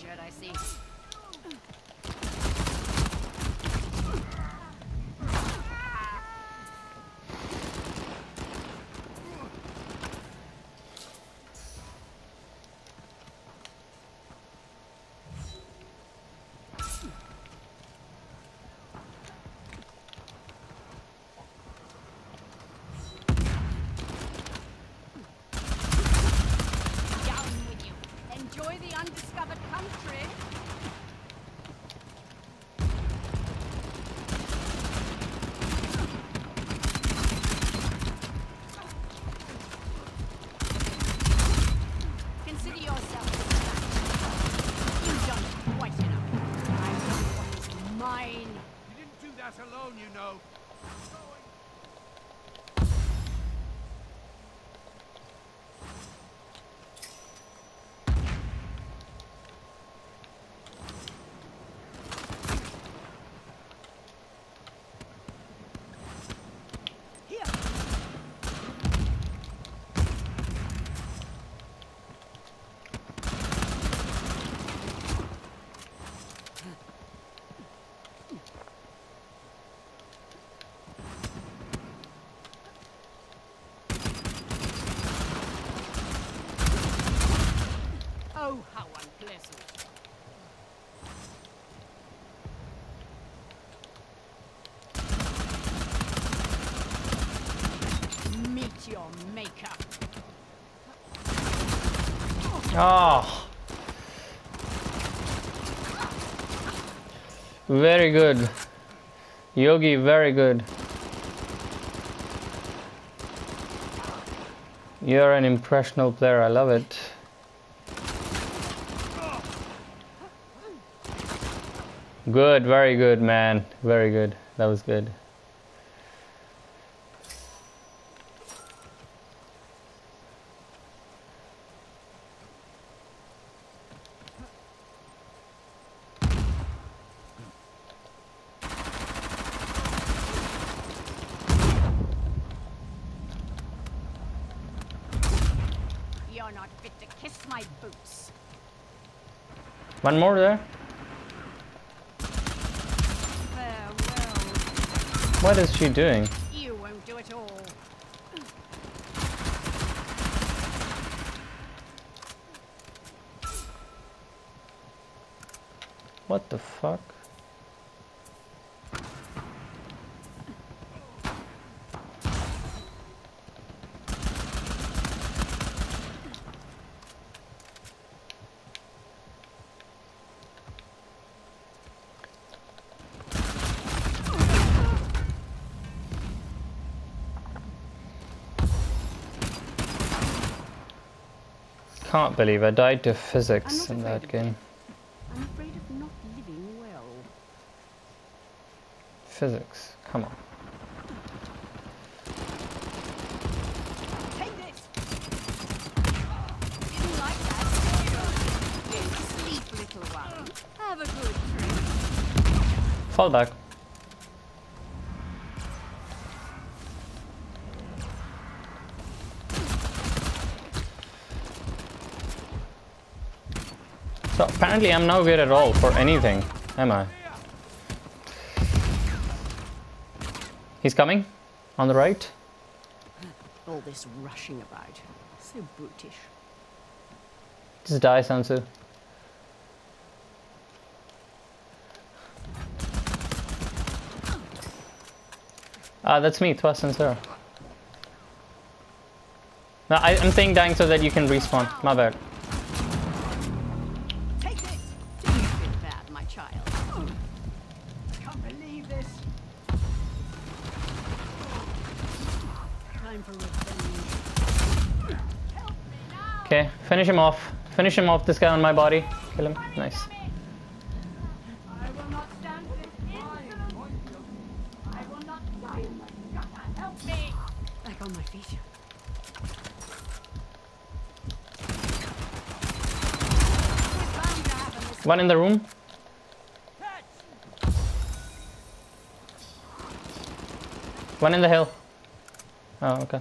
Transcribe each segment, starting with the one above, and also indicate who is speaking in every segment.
Speaker 1: injured, I see. Enjoy the undiscovered country. Consider yourself. You've done quite enough. I know what is mine.
Speaker 2: You didn't do that alone, you know.
Speaker 1: Oh, how unpleasant. Meet your maker.
Speaker 3: Oh. Very good. Yogi, very good. You're an impressionable player, I love it. Good, very good, man. Very good. That was good.
Speaker 1: You're not fit to kiss my boots.
Speaker 3: One more there.
Speaker 1: Farewell.
Speaker 3: What is she doing?
Speaker 1: You won't do it all.
Speaker 3: What the fuck? Can't believe I died to physics in that game.
Speaker 1: I'm afraid of not living well.
Speaker 3: Physics, come on.
Speaker 1: Take this. Didn't like that. Sleep, little one. Have a good dream.
Speaker 3: Fall back. So apparently I'm no good at all for anything, am I? He's coming on the right.
Speaker 1: All this rushing about. So brutish.
Speaker 3: Just die, Sansu. Ah, that's me, Tois-Sin-Cera. No, I'm saying dying so that you can respawn. My bad.
Speaker 1: Take this. Do you feel bad, my child?
Speaker 2: I can't believe this.
Speaker 1: Time for revenge. Help me now.
Speaker 3: Okay, finish him off. Finish him off, this guy on my body. Kill him. Nice.
Speaker 1: I will not stand for this insolence. I will not die in my gutter. Help me. Back on my feet. It's bound to happen this
Speaker 3: One in the room. One in the hill. Oh, okay.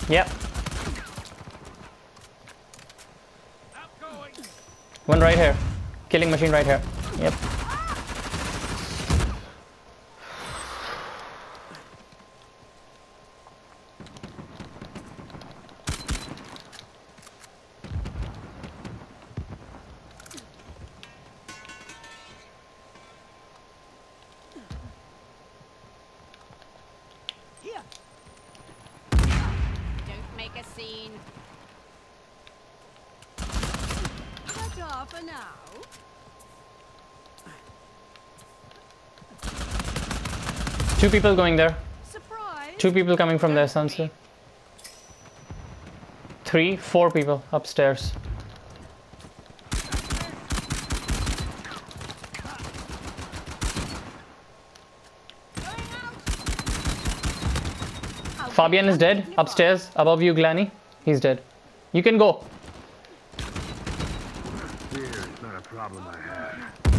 Speaker 3: Yep.
Speaker 2: Outgoing.
Speaker 3: One right here. Killing machine right here. Yep.
Speaker 2: Here.
Speaker 1: Don't make a scene.
Speaker 4: Cut off for now.
Speaker 3: Two people going there.
Speaker 4: Surprise.
Speaker 3: Two people coming from there, Sansa. 3, 4 people upstairs. Fabian is dead. Upstairs, above you, Glanny. He's dead. You can go.
Speaker 2: Fear is not a problem I have.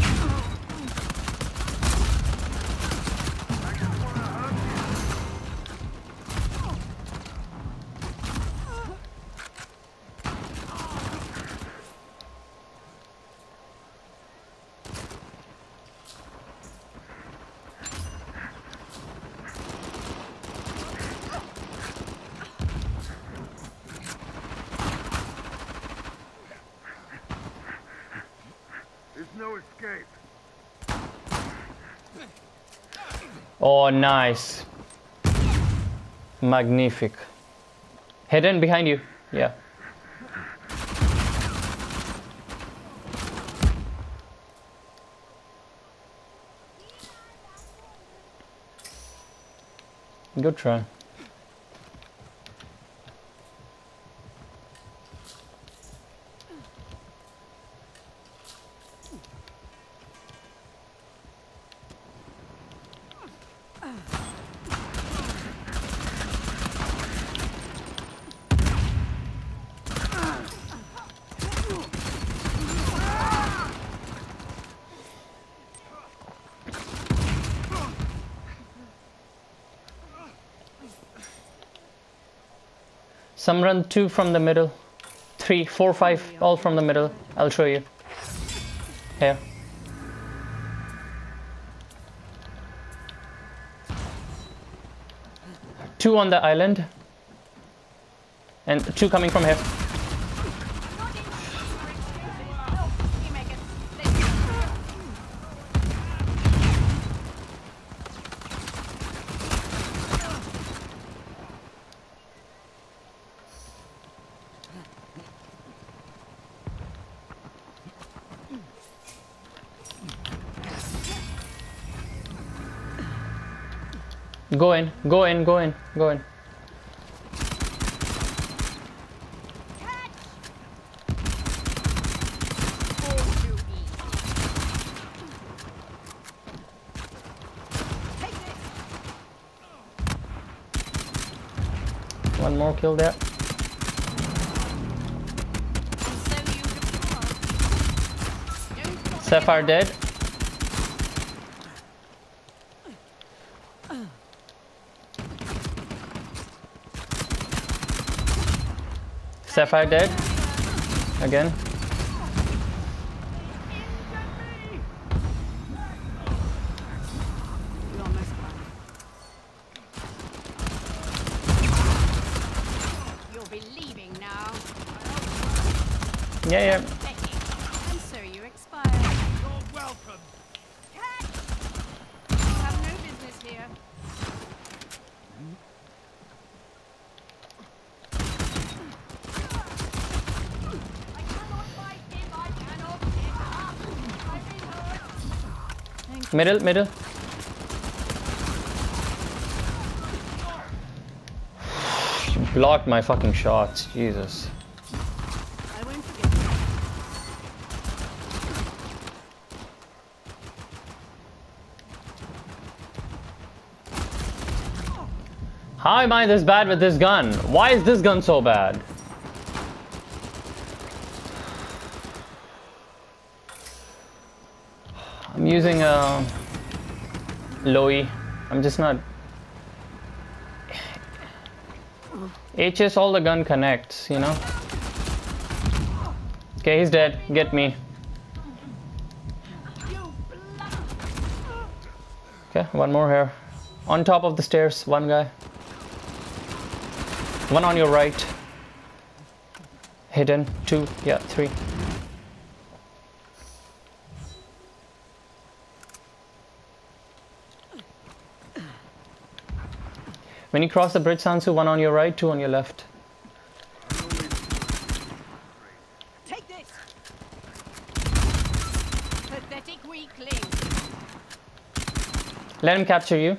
Speaker 2: There's no escape.
Speaker 3: Oh, nice. Magnific. Hidden behind you. Yeah. Good try. Some run 2 from the middle. 3, 4, 5, all from the middle. I'll show you. Here. Two on the island. And 2 coming from here.
Speaker 1: You make it.
Speaker 3: Go in, go in, go in, go in. One more kill there. Sapphire dead. Sapphire dead. Again.
Speaker 1: You'll be leaving now.
Speaker 3: Yeah, yeah.
Speaker 4: And so you expire.
Speaker 2: You're welcome.
Speaker 4: You have no business here.
Speaker 1: I cannot fight him. I cannot get up. I've been hurt.
Speaker 3: Middle, middle. Blocked my fucking shots. Jesus.
Speaker 4: I won't forget.
Speaker 3: How am I this bad with this gun? Why is this gun so bad? I'm using a Lowy. I'm just not... HS, all the gun connects, you know. Okay, he's dead. Get me. Okay, one more here. On top of the stairs, one guy. One on your right. Hidden. 2, yeah, 3. When you cross the bridge, Sansu, one on your right, 2 on your left.
Speaker 4: Take this. Pathetic weakling.
Speaker 3: Let him capture you.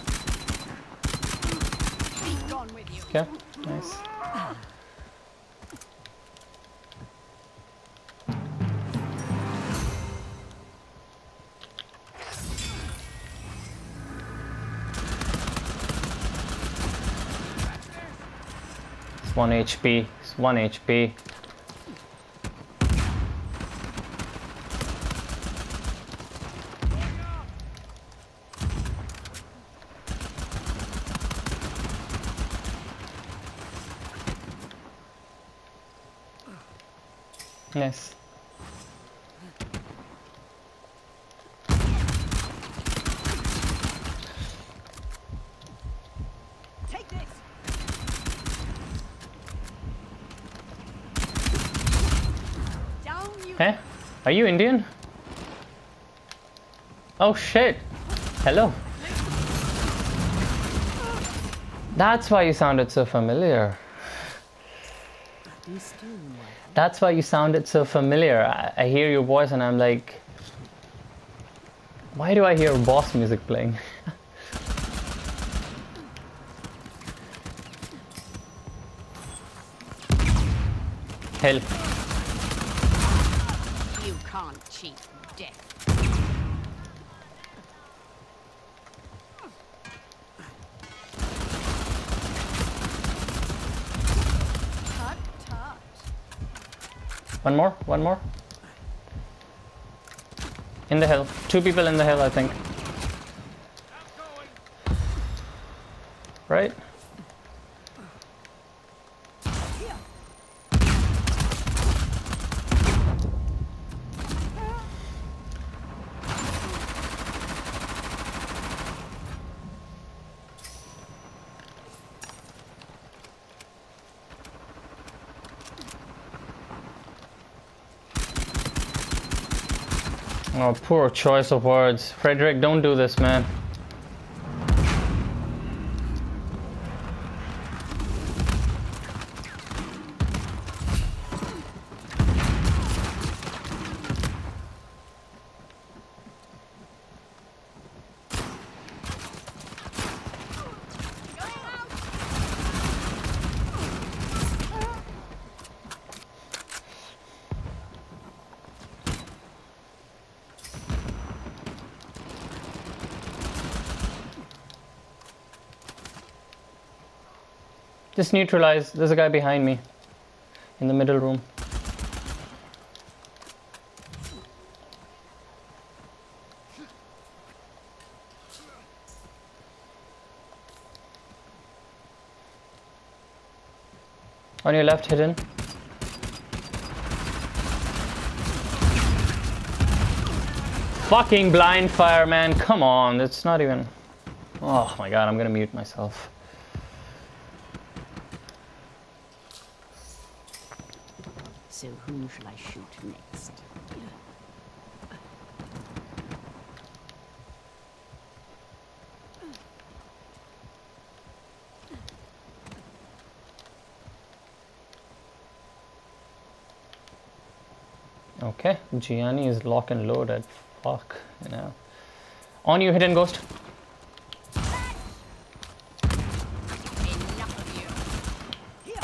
Speaker 4: Be gone with you.
Speaker 3: Okay, nice. It's 1 HP. It's 1 HP. Nice.
Speaker 4: Take this. Down you.
Speaker 3: Hey, are you Indian? Oh shit. Hello. That's why you sounded so familiar. That's why you sounded so familiar. I hear your voice and I'm like, why do I hear boss music playing? Hell.
Speaker 4: You can't cheat death. Tut tut.
Speaker 3: One more, one more. In the hill. 2 people in the hill, I think. Right? Oh, poor choice of words. Frederick, don't do this, man. Just neutralize. There's a guy behind me. In the middle room. On your left, hidden. Fucking blind fire, man. Come on. It's not even... Oh my god, I'm gonna mute myself.
Speaker 4: So whom shall I shoot next?
Speaker 3: Okay, Gianni is lock and loaded. Fuck, you know. On you, hidden ghost.
Speaker 4: Enough of you.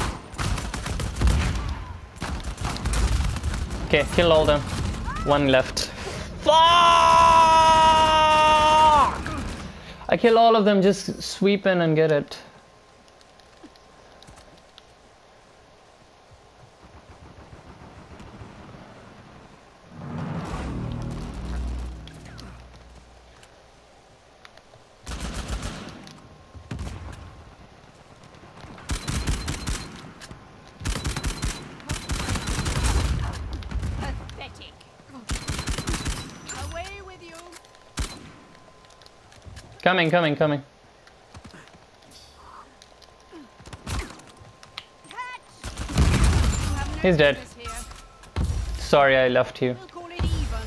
Speaker 3: Okay, kill all them. 1 left. Fuck! I kill all of them, just sweep in and get it. Coming. He's dead. Sorry, I left you.
Speaker 1: We'll call it even.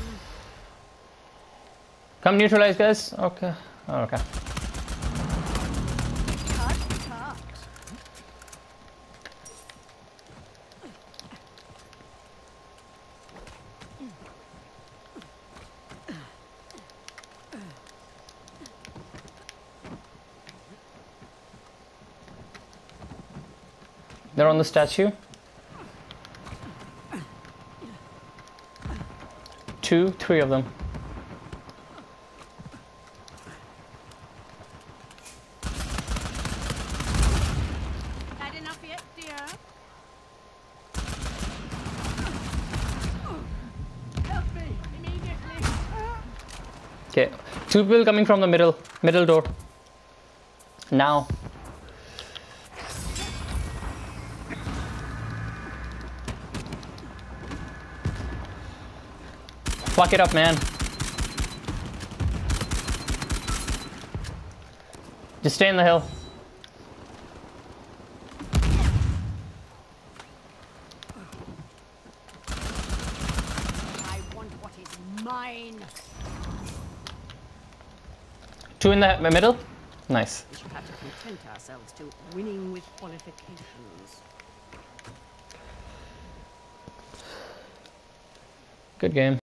Speaker 3: Come neutralize, guys. Okay. Oh, okay.
Speaker 1: Cut.
Speaker 3: They're on the statue. 2, 3 of them.
Speaker 1: Had enough yet, dear? Help me immediately.
Speaker 3: Okay. 2 people coming from the middle door. Now. Fuck it up, man. Just stay in the hill.
Speaker 1: I want what is mine.
Speaker 3: 2 in the middle. Nice.
Speaker 4: We shall have to content ourselves to winning with qualifications.
Speaker 3: Good game.